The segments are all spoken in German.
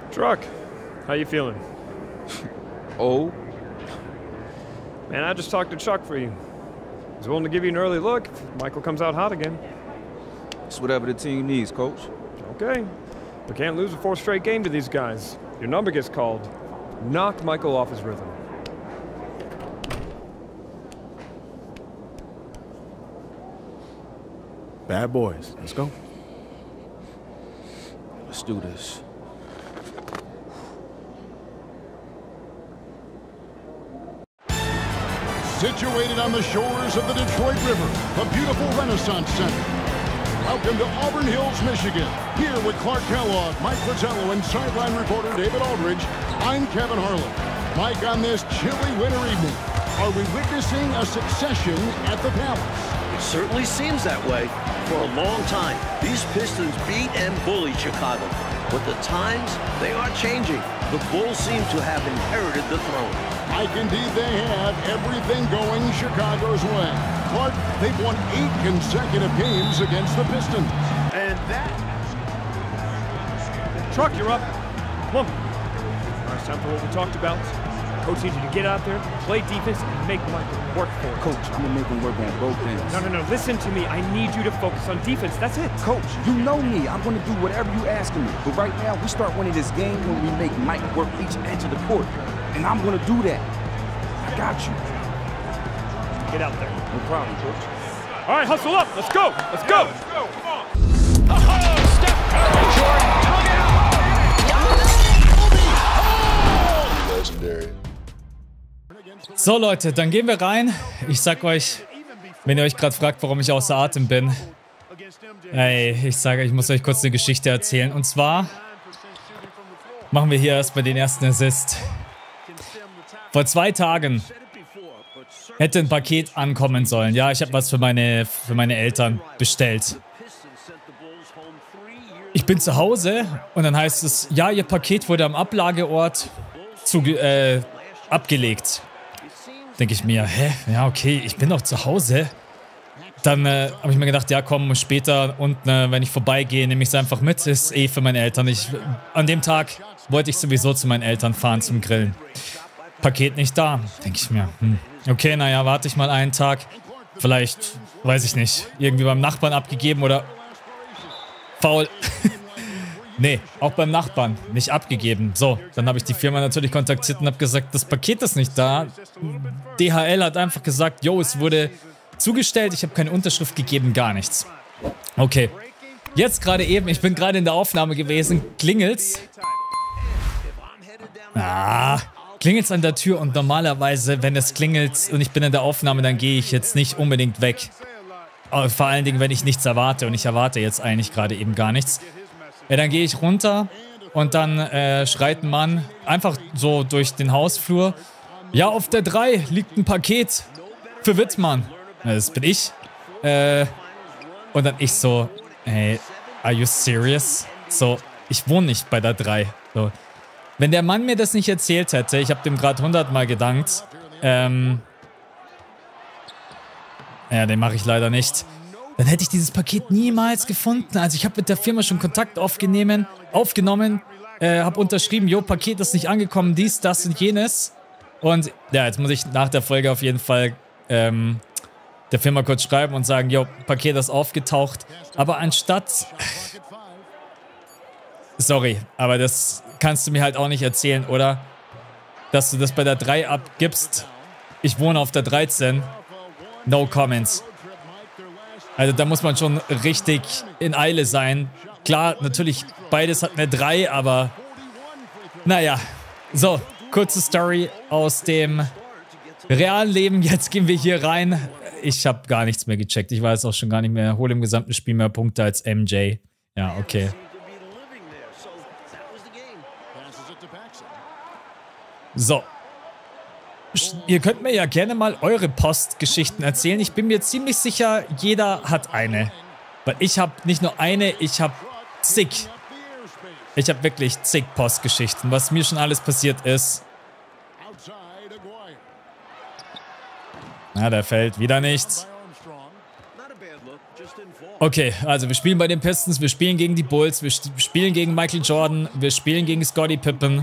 Truck, how you feeling? Oh? Man, I just talked to Chuck for you. He's willing to give you an early look if Michael comes out hot again. It's whatever the team needs, Coach. Okay. We can't lose a fourth straight game to these guys. Your number gets called. Knock Michael off his rhythm. Bad boys. Let's go. Let's do this. Situated on the shores of the Detroit River, the beautiful Renaissance Center. Welcome to Auburn Hills, Michigan. Here with Clark Kellogg, Mike Fratello, and sideline reporter David Aldridge, I'm Kevin Harlan. Mike, on this chilly winter evening, are we witnessing a succession at the Palace? It certainly seems that way. For a long time, these Pistons beat and bullied Chicago. But the times, they are changing. The Bulls seem to have inherited the throne. Mike, indeed they have everything going Chicago's way. Clark, they've won 8 consecutive games against the Pistons. And that... Truck, you're up. Come on. Now it's time for what we talked about. Coach needs you to get out there, play defense, and make Michael work for it. Coach, I'm gonna make him work on both ends. No. Listen to me. I need you to focus on defense. That's it. Coach, you know me. I'm gonna do whatever you asking me. But right now, we start winning this game when we make Mike work each edge of the court. And I'm gonna do that. I got you. Get out there. No problem, Coach. All right, hustle up. Let's go. Let's go. Come on. Oh, Steph Curry, Jordan, hung out. Legendary. So Leute, dann gehen wir rein. Ich sag euch, wenn ihr euch gerade fragt, warum ich außer Atem bin. Ey, ich sage, ich muss euch kurz eine Geschichte erzählen. Und zwar machen wir hier erstmal den ersten Assist. Vor 2 Tagen hätte ein Paket ankommen sollen. Ja, ich habe was für meine Eltern bestellt. Ich bin zu Hause und dann heißt es, ja, ihr Paket wurde am Ablageort abgelegt. Denke ich mir, hä? Ja, okay, ich bin doch zu Hause. Dann habe ich mir gedacht, ja komm, später unten, wenn ich vorbeigehe, nehme ich es einfach mit. Ist eh für meine Eltern. An dem Tag wollte ich sowieso zu meinen Eltern fahren zum Grillen. Paket nicht da. Denke ich mir, okay, naja, warte ich mal einen Tag. Vielleicht, weiß ich nicht, irgendwie beim Nachbarn abgegeben oder faul. Nee, auch beim Nachbarn nicht abgegeben. So, dann habe ich die Firma natürlich kontaktiert und habe gesagt, das Paket ist nicht da. DHL hat einfach gesagt, yo, es wurde zugestellt, ich habe keine Unterschrift gegeben, gar nichts. Okay, jetzt gerade eben, ich bin gerade in der Aufnahme gewesen, klingelt's. Klingelt's an der Tür und normalerweise, wenn es klingelt und ich bin in der Aufnahme, dann gehe ich jetzt nicht unbedingt weg. Aber vor allen Dingen, wenn ich nichts erwarte und ich erwarte jetzt eigentlich gerade eben gar nichts. Ja, dann gehe ich runter und dann schreit ein Mann einfach so durch den Hausflur. Ja, auf der 3 liegt ein Paket für Wittmann. Ja, das bin ich. Und dann ich so, hey, are you serious? So, ich wohne nicht bei der 3. So. Wenn der Mann mir das nicht erzählt hätte, ich habe dem gerade 100-mal gedankt. Ja, den mache ich leider nicht. Dann hätte ich dieses Paket niemals gefunden. Also ich habe mit der Firma schon Kontakt aufgenommen, habe unterschrieben, jo, Paket ist nicht angekommen, dies, das und jenes. Und ja, jetzt muss ich nach der Folge auf jeden Fall der Firma kurz schreiben und sagen, jo, Paket ist aufgetaucht. Aber anstatt... Sorry, aber das kannst du mir halt auch nicht erzählen, oder? Dass du das bei der 3 abgibst. Ich wohne auf der 13. No comments. Also da muss man schon richtig in Eile sein. Klar, natürlich, beides hat eine 3, aber naja. So, kurze Story aus dem realen Leben. Jetzt gehen wir hier rein. Ich habe gar nichts mehr gecheckt. Ich weiß auch schon gar nicht mehr. Hole im gesamten Spiel mehr Punkte als MJ. Ja, okay. So. Ihr könnt mir ja gerne mal eure Postgeschichten erzählen. Ich bin mir ziemlich sicher, jeder hat eine. Weil ich habe nicht nur eine, ich habe zig. Ich habe wirklich zig Postgeschichten, was mir schon alles passiert ist. Na, der fällt wieder nichts. Okay, also wir spielen bei den Pistons, wir spielen gegen die Bulls, wir spielen gegen Michael Jordan, wir spielen gegen Scottie Pippen.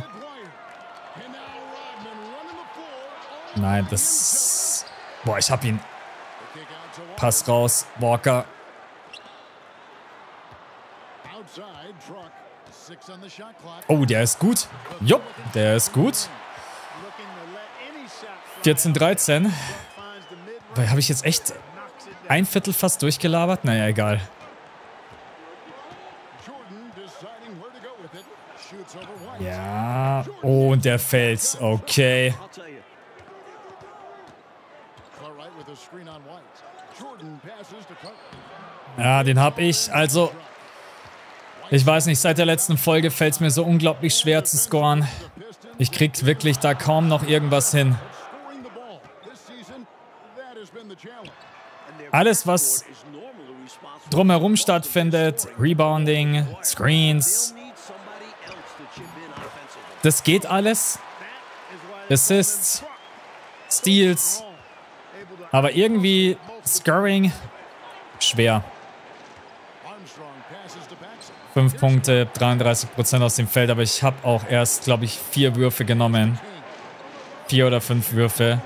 Nein, das... Boah, ich hab ihn. Pass raus, Walker. Oh, der ist gut. Jupp, der ist gut. 14-13. Habe ich jetzt echt ein Viertel fast durchgelabert? Naja, egal. Ja, oh, und der fällt. Okay. Ja, den hab ich. Also, ich weiß nicht, seit der letzten Folge fällt es mir so unglaublich schwer zu scoren. Ich krieg wirklich da kaum noch irgendwas hin. Alles, was drumherum stattfindet, Rebounding, Screens, das geht alles. Assists, Steals, aber irgendwie Scoring, schwer. 5 Punkte, 33% aus dem Feld, aber ich habe auch erst, glaube ich, 4 Würfe genommen. 4 oder 5 Würfe.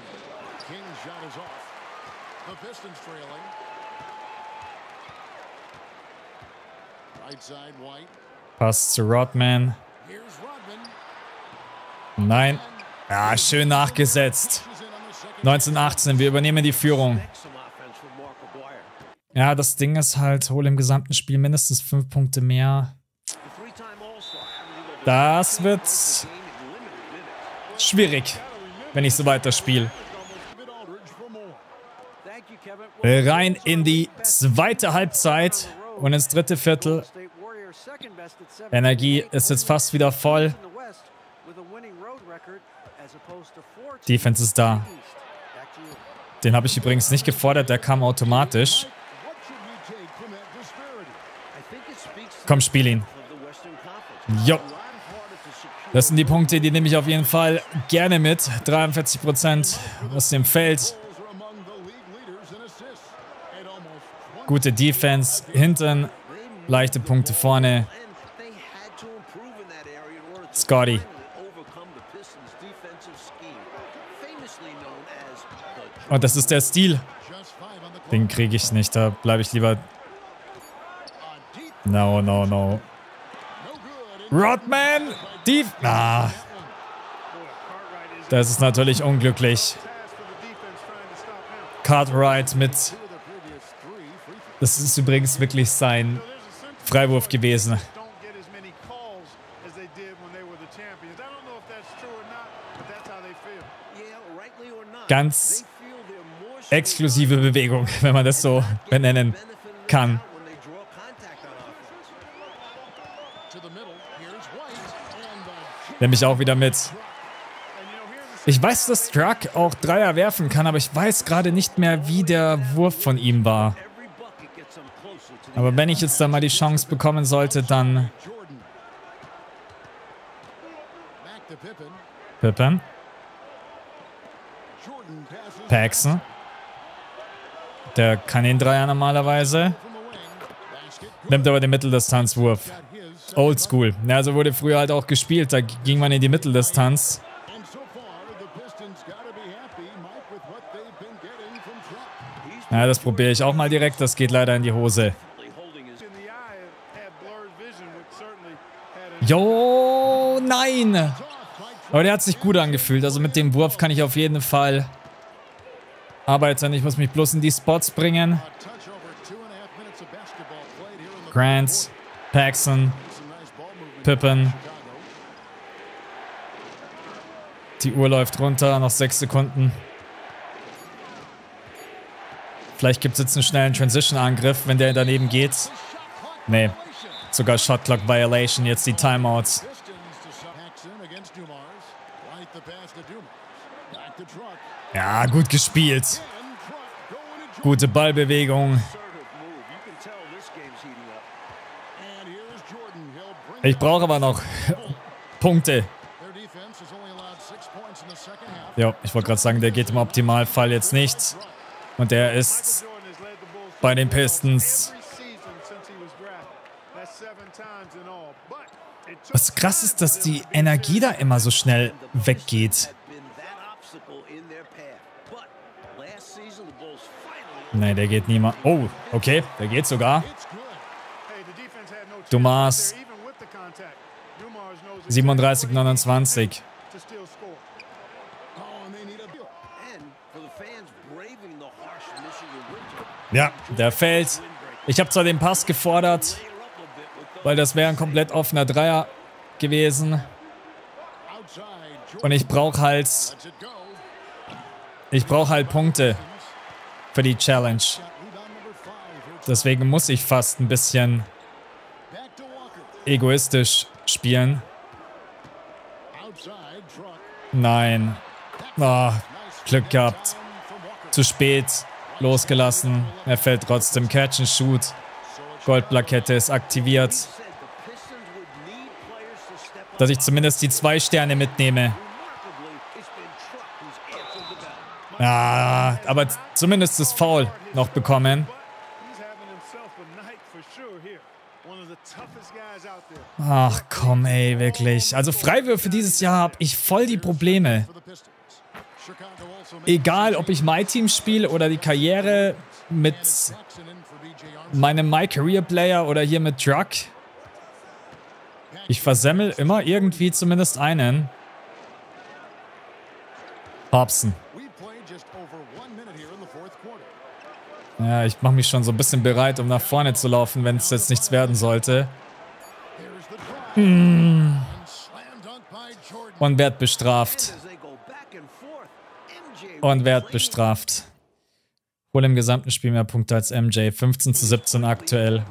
Pass zu Rodman. Nein. Ja, schön nachgesetzt. 19:18, wir übernehmen die Führung. Ja, das Ding ist halt, hol im gesamten Spiel mindestens 5 Punkte mehr. Das wird schwierig, wenn ich so weiterspiele. Rein in die zweite Halbzeit und ins dritte Viertel. Energie ist jetzt fast wieder voll. Defense ist da. Den habe ich übrigens nicht gefordert, der kam automatisch. Komm, spiel ihn. Jo. Das sind die Punkte, die nehme ich auf jeden Fall gerne mit. 43% aus dem Feld. Gute Defense hinten. Leichte Punkte vorne. Scottie. Und das ist der Stil. Den kriege ich nicht. Da bleibe ich lieber... No, no, no. Rodman! Ah. Das ist natürlich unglücklich. Cartwright mit... Das ist übrigens wirklich sein Freiwurf gewesen. Ganz exklusive Bewegung, wenn man das so benennen kann. Nehme ich auch wieder mit. Ich weiß, dass Struck auch Dreier werfen kann, aber ich weiß gerade nicht mehr, wie der Wurf von ihm war. Aber wenn ich jetzt da mal die Chance bekommen sollte, dann... Pippen. Paxson. Der kann den Dreier normalerweise. Nimmt aber den Mitteldistanzwurf. Oldschool. Ja, so wurde früher halt auch gespielt. Da ging man in die Mitteldistanz. Ja, das probiere ich auch mal direkt. Das geht leider in die Hose. Jo, nein! Aber der hat sich gut angefühlt. Also mit dem Wurf kann ich auf jeden Fall arbeiten. Ich muss mich bloß in die Spots bringen. Grant, Paxson, Pippen. Die Uhr läuft runter, noch 6 Sekunden. Vielleicht gibt es jetzt einen schnellen Transition-Angriff, wenn der daneben geht. Nee, sogar Shot-Clock-Violation, jetzt die Timeouts. Ja, gut gespielt. Gute Ballbewegung. Ich brauche aber noch Punkte. Ja, ich wollte gerade sagen, der geht im Optimalfall jetzt nicht. Und der ist bei den Pistons. Was krass ist, dass die Energie da immer so schnell weggeht. Nee, der geht niemand. Oh, okay, der geht sogar. Dumas. 37:29. Ja, der fällt. Ich habe zwar den Pass gefordert, weil das wäre ein komplett offener Dreier gewesen. Und ich brauche halt Punkte für die Challenge. Deswegen muss ich fast ein bisschen egoistisch spielen. Nein. Oh, Glück gehabt. Zu spät losgelassen. Er fällt trotzdem. Catch and Shoot. Goldplakette ist aktiviert. Dass ich zumindest die 2 Sterne mitnehme. Ja, aber zumindest das Foul noch bekommen. Ach komm ey, wirklich. Also Freiwürfe dieses Jahr habe ich voll die Probleme. Egal, ob ich My Team spiele oder die Karriere mit meinem My Career Player oder hier mit Druck. Ich versemmel immer irgendwie zumindest einen. Hobson. Ja, ich mache mich schon so ein bisschen bereit, um nach vorne zu laufen, wenn es jetzt nichts werden sollte. Und wird bestraft. Und wird bestraft. Wohl im gesamten Spiel mehr Punkte als MJ. 15:17 aktuell.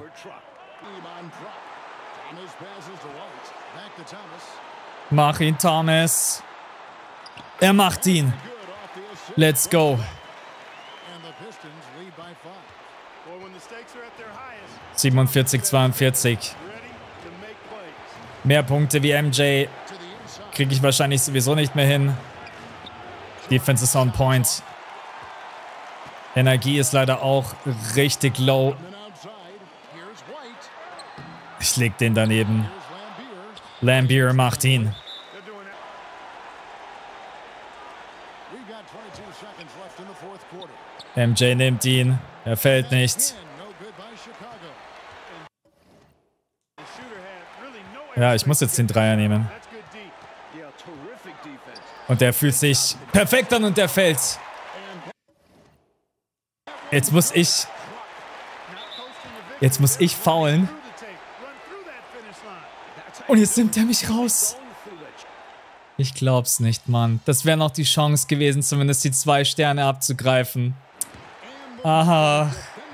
Mach ihn, Thomas. Er macht ihn. Let's go. 47:42. Mehr Punkte wie MJ kriege ich wahrscheinlich sowieso nicht mehr hin. Defense ist on point. Energie ist leider auch richtig low. Ich leg den daneben. Lambier macht ihn. MJ nimmt ihn. Er fällt nicht. Ja, ich muss jetzt den Dreier nehmen. Und der fühlt sich perfekt an und der fällt. Jetzt muss ich foulen. Und jetzt nimmt er mich raus. Ich glaub's nicht, Mann. Das wäre noch die Chance gewesen, zumindest die 2 Sterne abzugreifen. Aha.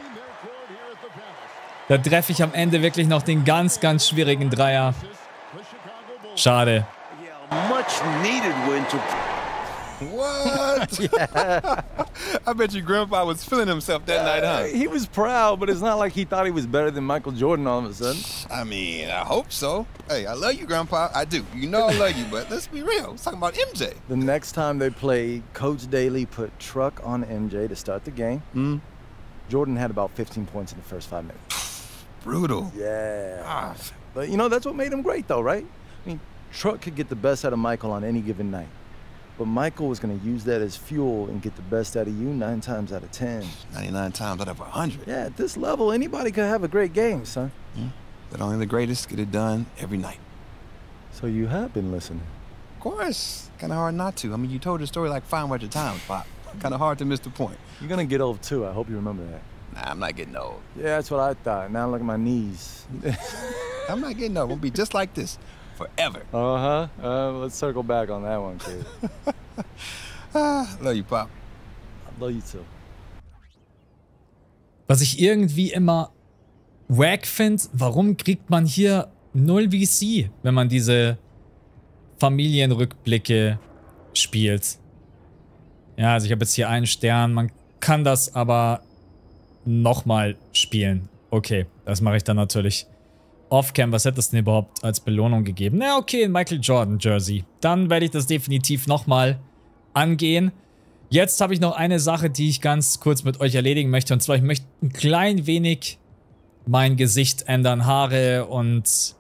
Da treffe ich am Ende wirklich noch den ganz, ganz schwierigen Dreier. Schade. Much needed win to... What? Yeah. I bet your grandpa was feeling himself that night, huh? He was proud, but it's not like he thought he was better than Michael Jordan all of a sudden. I mean, I hope so. Hey, I love you, Grandpa. I do. You know I love you, but let's be real. We're talking about MJ. The next time they played, Coach Daly put Truck on MJ to start the game. Jordan had about 15 points in the first 5 minutes. Brutal. Yeah. Ah. But, you know, that's what made him great, though, right? I mean, Truck could get the best out of Michael on any given night. But Michael was going to use that as fuel and get the best out of you 9 times out of 10. 99 times out of 100. Yeah, at this level, anybody could have a great game, son. But only the greatest get it done every night. So you have been listening. Of course. Kind of hard not to. I mean, you told the story like 500 times, Pop. Kind of hard to miss the point. You're going to get old, too. I hope you remember that. Nah, I'm not getting old. Yeah, that's what I thought. Now look at my knees. I'm not getting old. We'll be just like this forever. Let's circle back on that one, kid. Love you, Pop. I love you too. Was ich irgendwie immer wack finde, warum kriegt man hier 0 VC, wenn man diese Familienrückblicke spielt? Ja, also ich habe jetzt hier 1 Stern. Man kann das aber nochmal spielen. Okay, das mache ich dann natürlich off-cam. Was hätte es denn überhaupt als Belohnung gegeben? Na okay, ein Michael Jordan Jersey. Dann werde ich das definitiv nochmal angehen. Jetzt habe ich noch eine Sache, die ich ganz kurz mit euch erledigen möchte. Und zwar, ich möchte ein klein wenig mein Gesicht ändern. Haare und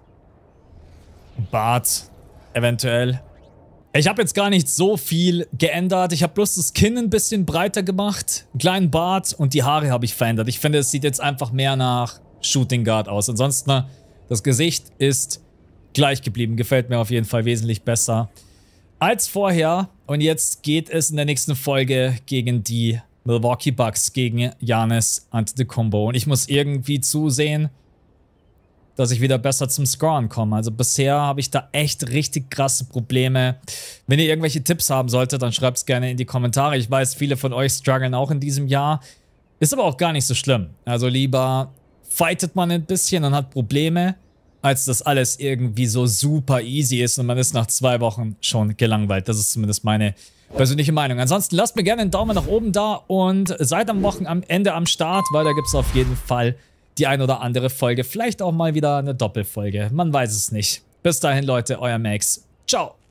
Bart eventuell. Ich habe jetzt gar nicht so viel geändert. Ich habe bloß das Kinn ein bisschen breiter gemacht. Einen kleinen Bart und die Haare habe ich verändert. Ich finde, es sieht jetzt einfach mehr nach Shooting Guard aus. Ansonsten, das Gesicht ist gleich geblieben. Gefällt mir auf jeden Fall wesentlich besser als vorher. Und jetzt geht es in der nächsten Folge gegen die Milwaukee Bucks, gegen Giannis Antetokounmpo. Und ich muss irgendwie zusehen, dass ich wieder besser zum Scoren komme. Also bisher habe ich da echt richtig krasse Probleme. Wenn ihr irgendwelche Tipps haben solltet, dann schreibt es gerne in die Kommentare. Ich weiß, viele von euch strugglen auch in diesem Jahr. Ist aber auch gar nicht so schlimm. Also lieber fightet man ein bisschen und hat Probleme, als dass alles irgendwie so super easy ist und man ist nach 2 Wochen schon gelangweilt. Das ist zumindest meine persönliche Meinung. Ansonsten lasst mir gerne einen Daumen nach oben da und seid am Wochenende am Start, weil da gibt es auf jeden Fall die ein oder andere Folge. Vielleicht auch mal wieder eine Doppelfolge. Man weiß es nicht. Bis dahin, Leute, euer Max. Ciao.